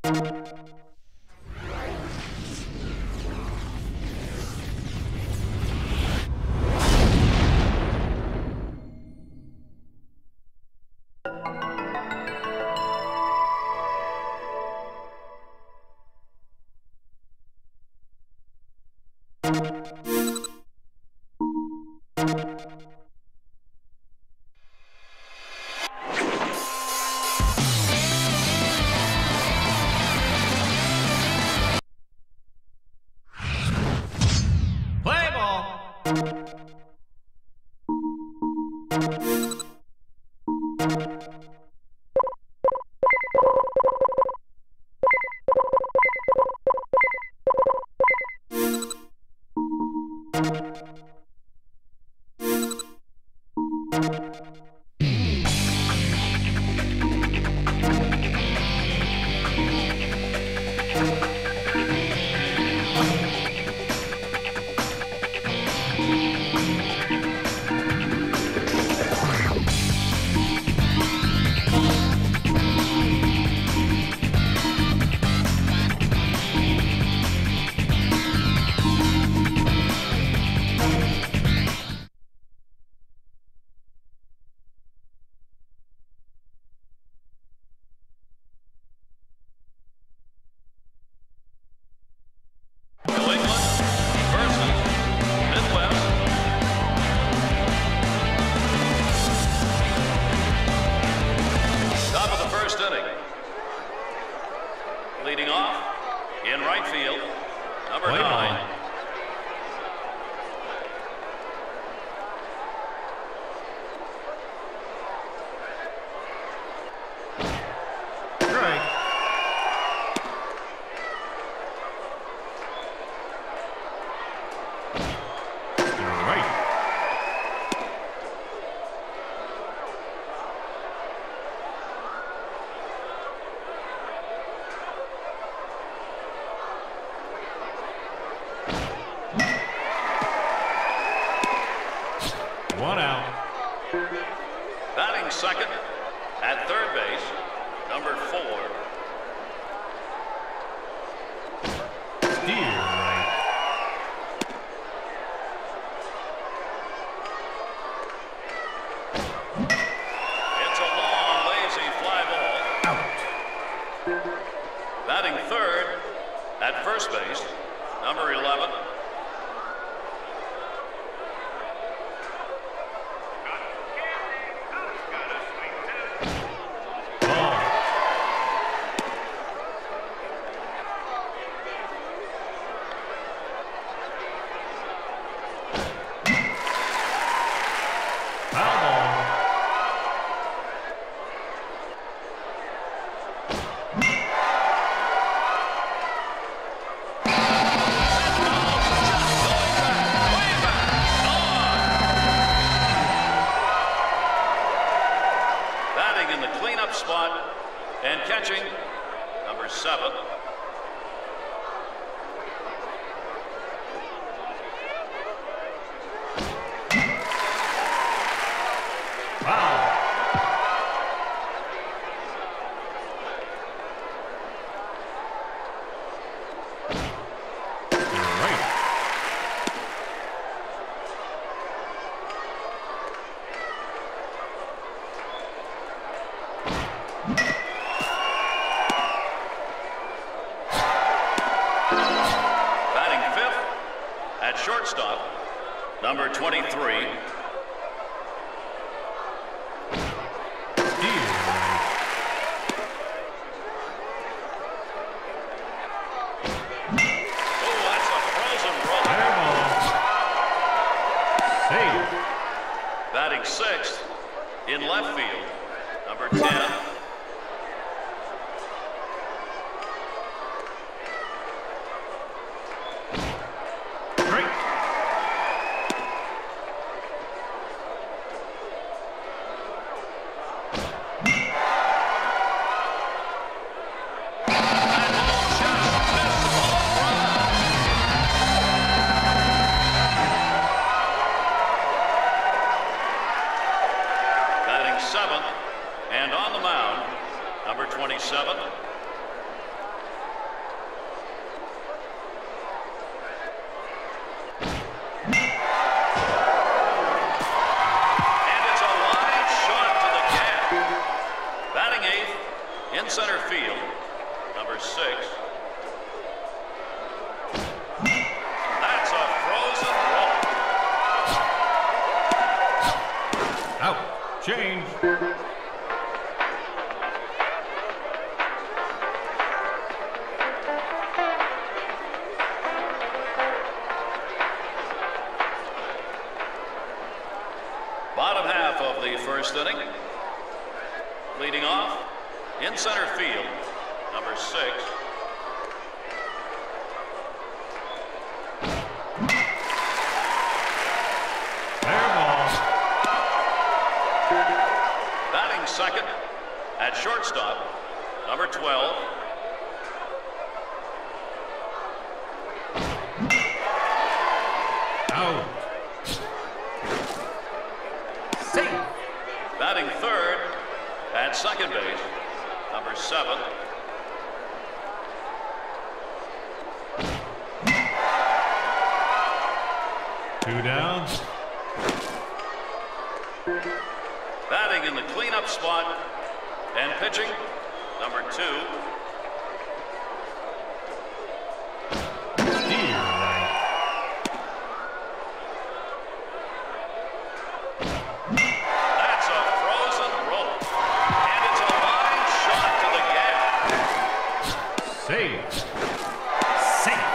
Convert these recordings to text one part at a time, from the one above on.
Leading off, in right field, number 9. Batting second at third base, number 4. It's a long, lazy fly ball. Out. Batting third at first base, number 11. In the cleanup spot and catching, number 7. Wow. At shortstop, number 23. Oh, that's a frozen roll. Save. Batting sixth in left field, number 10. Seventh, and on the mound, number 27. eighth, in center field, number 6. That's a frozen roll. Out. Change. Bottom half of the first inning. Leading off, in center field, number 6. Fair ball. Batting second, at shortstop, number 12. Out. Safe. Batting third, at second base, number 7. Two down. Batting in the cleanup spot and pitching, number 2. Steer right. That's a frozen roll. And it's a line shot to the gap. Save. Safe.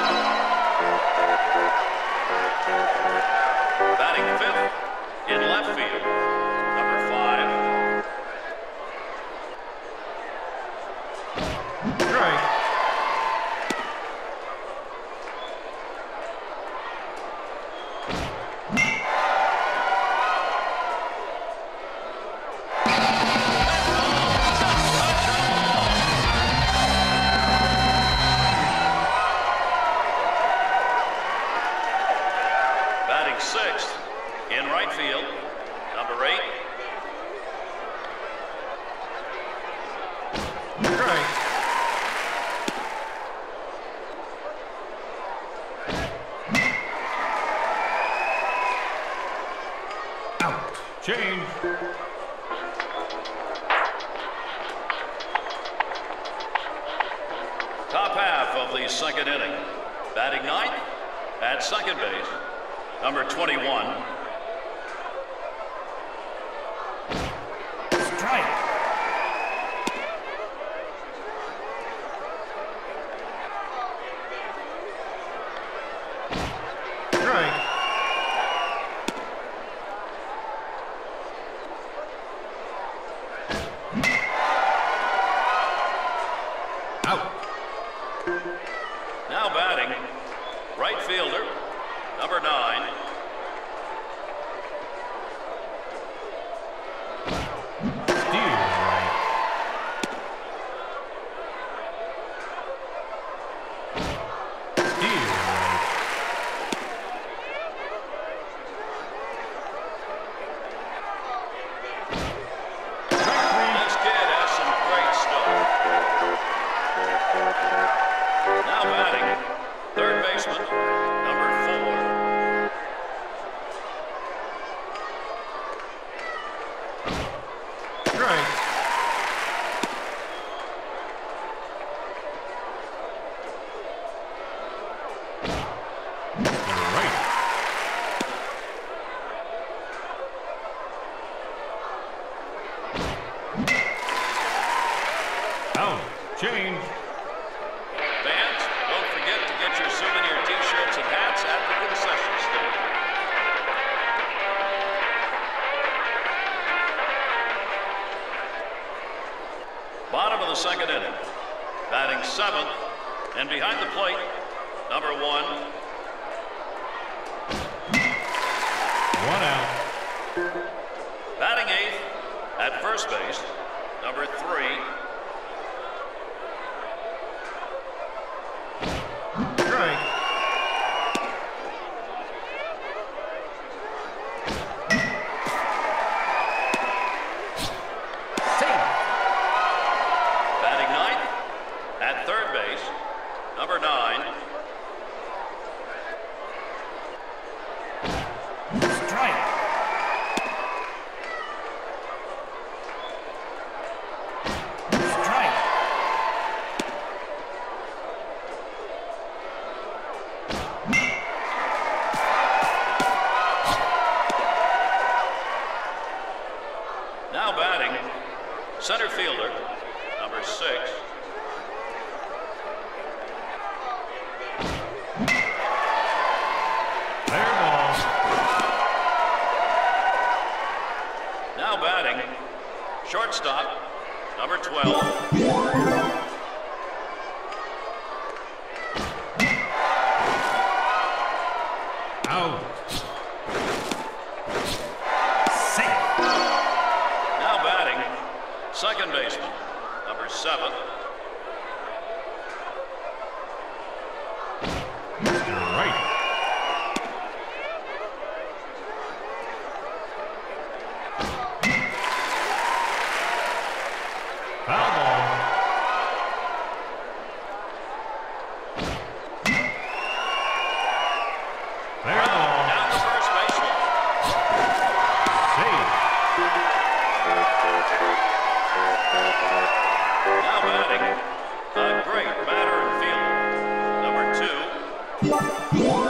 Batting fifth, in left field, number 5. Strike. Batting sixth, in right field, number 8. Strike. Out. Change. Top half of the second inning. Batting ninth, at second base, number 21. Strike. Strike. Out. Now batting, right fielder, number 9. Steer right. Steer right. This kid has some great stuff. Now batting, third baseman, number 4. Strike. Right. Out. Change. Fans, don't forget to get your souvenir t-shirts and hats at the concession stand. Bottom of the second inning. Batting 7th, and behind the plate, number 1. One out. Batting 8th, at first base, number 3. Strike. Safe. Batting 9th, at third base, number 9. Strike. number 6. Fair ball. Now batting, shortstop, number 12. Out. Safe. Now batting, second baseman, number 7. Mr. Right. Foul ball. Fair ball. Down to first baseline. Safe. Now batting, a great batter and fielder, number 2.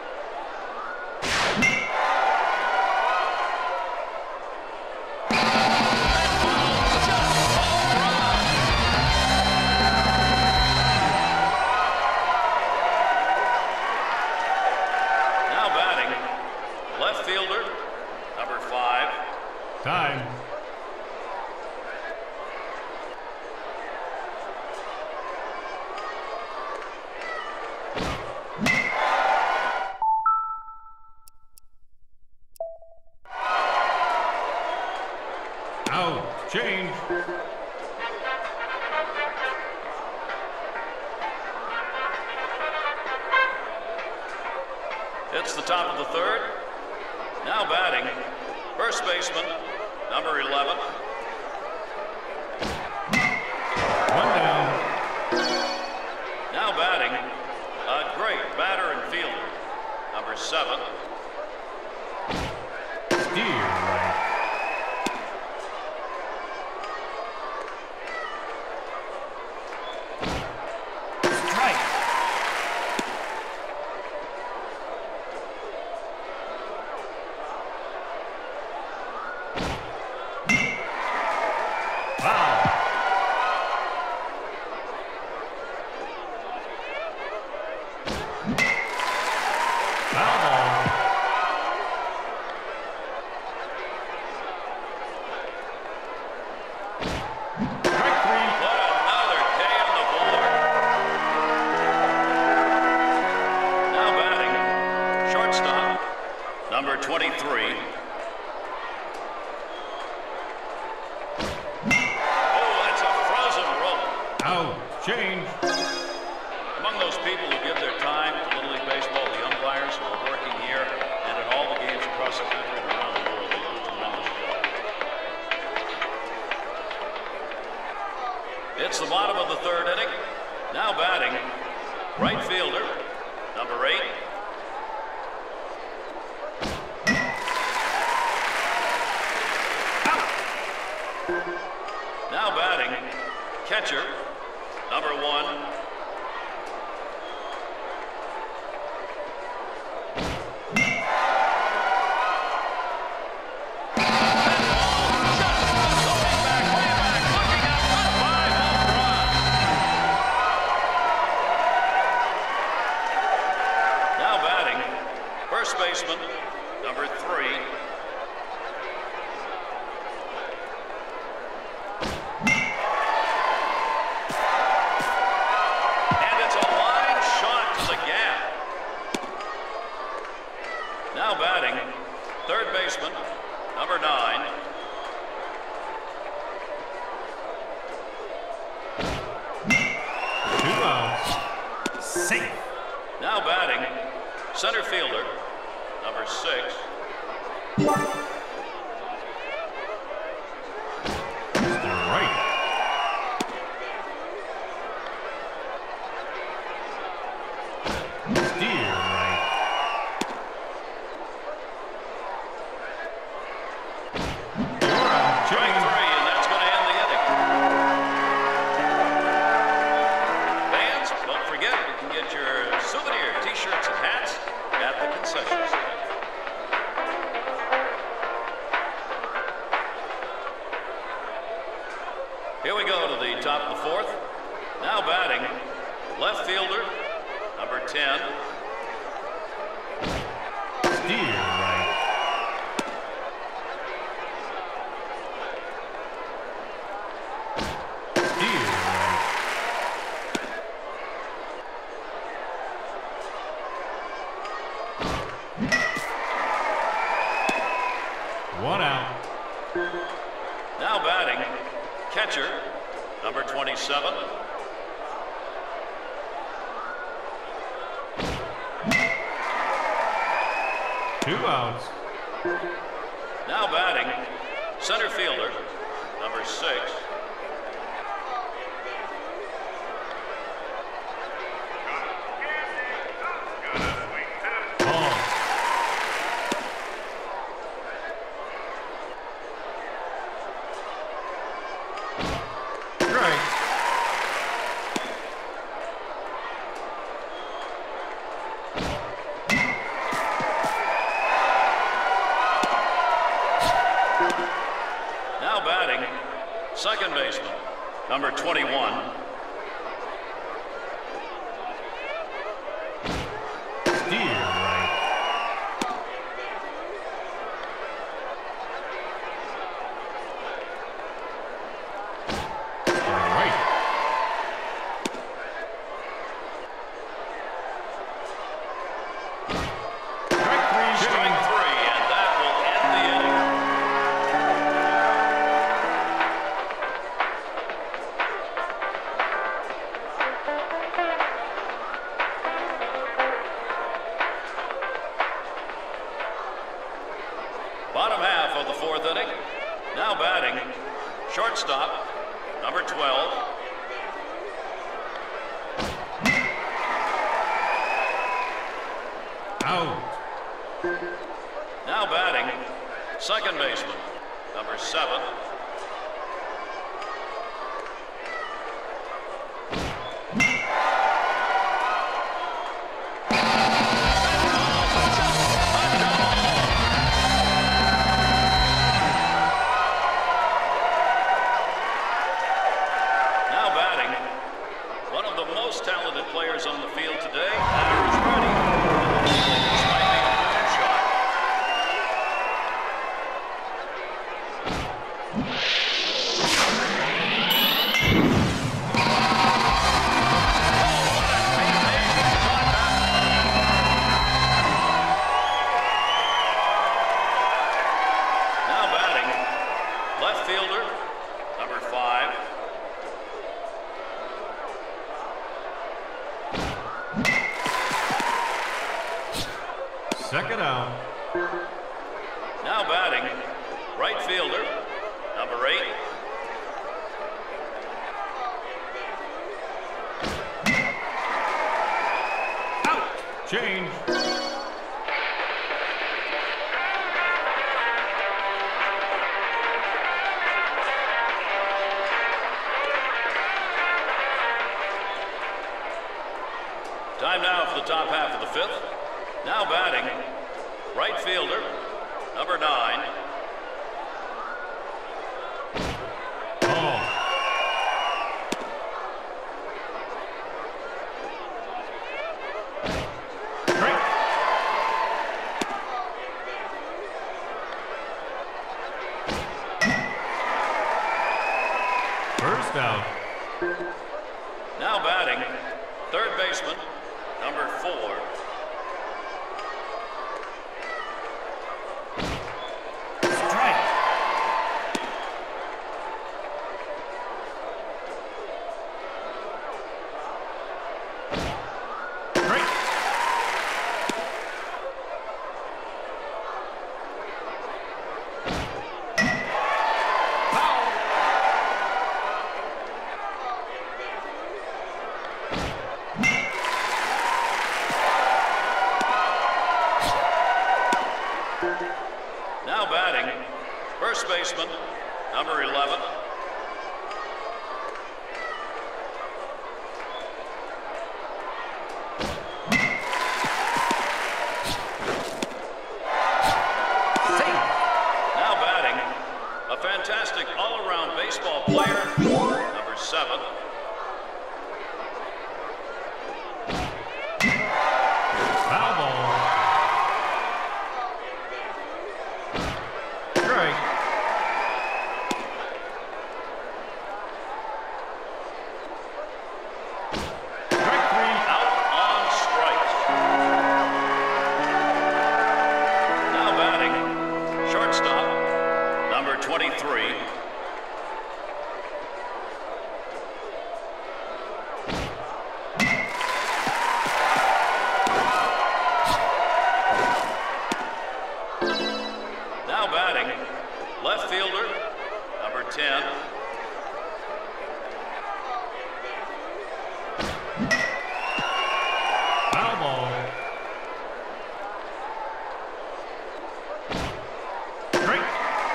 Now batting, left fielder, number 5. Time. Out. Change. It's the top of the 3rd. Now batting, first baseman, number 11. One down. Now batting, a great batter and fielder, number 7. Steer right. Strike. Foul. Foul ball. Strike 3. What another K on the board. Now batting, shortstop, number 23. Oh, that's a frozen rope. Out. Change. Among those people who give their time to Little League Baseball, the umpires who are working here and in all the games across the country and around the world, they do a tremendous job. It's the bottom of the 3rd inning. Now batting, right fielder, number 8. Now batting, catcher, number 1. Now batting, first baseman, number 3. And it's a line shot to the gap. Now batting, third baseman, number 9. Two outs. Safe. Now batting, center fielder, number 6. Mr. Right. Steer right. You're out. Strike 3, Change. and that's going to end the inning. Fans, don't forget, you can get your souvenir T-shirts and hats at the concession stand. of the top of the fourth. Now batting, left fielder, number 10. Steer right. Steer right. One out. Now batting, catcher, number 27. Two outs. Now batting, center fielder, number 6. Ball. Strike. Now batting, second baseman, number 21. Steer right. Right. Strike three, and that will end the inning. Bottom half of the fourth inning. Now batting, shortstop, number 12. Out. Now batting, second baseman, number 7. Now batting, one of the most talented players on the field today, and is ready. This might be a good shot. Now batting, left fielder, number 5. Second out. Now batting, right fielder, number 8. Out. Change. Time now for the top half of the fifth. Now batting, right fielder, number 9. Ball. Strike. First out. Now batting, third baseman, number 4. Strike. Strike. Foul. Now batting, first baseman, number 11. Now batting, a fantastic all-around baseball player, number 7. 7. Foul ball. Strike. Strike 3. Out on strikes. Now batting, shortstop, number 23. Now batting, left fielder, number 10. Foul ball. Strike.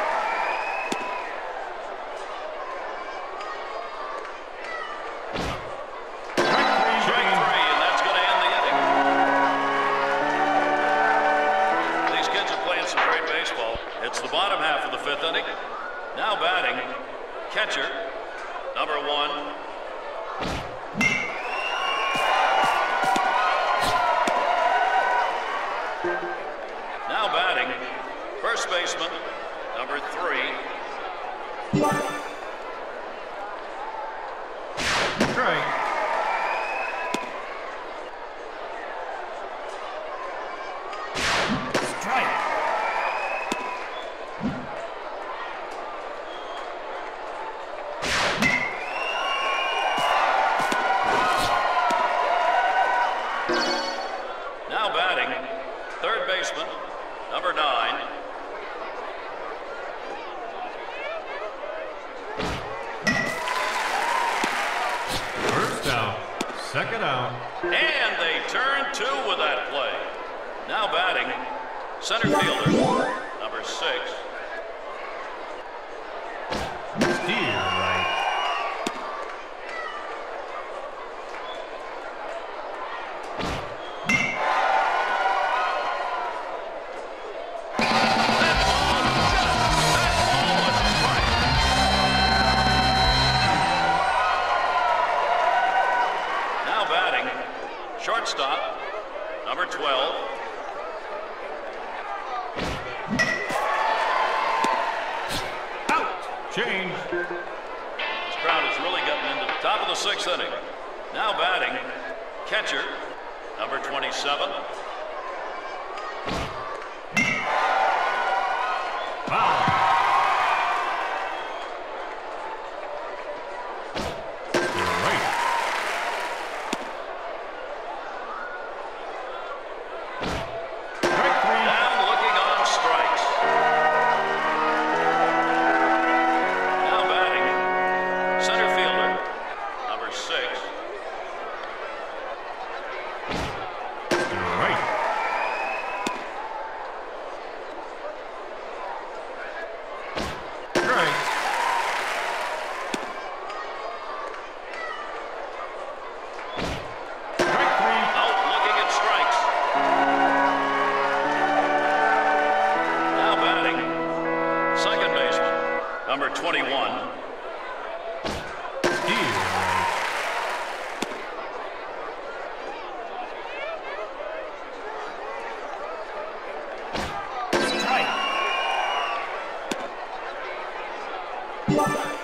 Strike 3, and that's going to end the inning. These kids are playing some great baseball. It's the bottom half of the 5th inning. Now batting, catcher, number 1. Now batting, first baseman, number 3. Strike. Strike. Now batting, third baseman, number 9. First out. Second out. And they turn 2 with that play. Now batting, center fielder, number 6. Steer right. Now batting, shortstop, number 12. Out. Change. This crowd is really getting into the top of the 6th inning. Now batting, catcher, number 27. Foul. Right. Strike 3. Down looking on strikes. Now batting, center fielder, number 6. Right. Strike. Strike 3. Out looking at strikes. Now batting, second baseman, number 21. Steer right. Strike.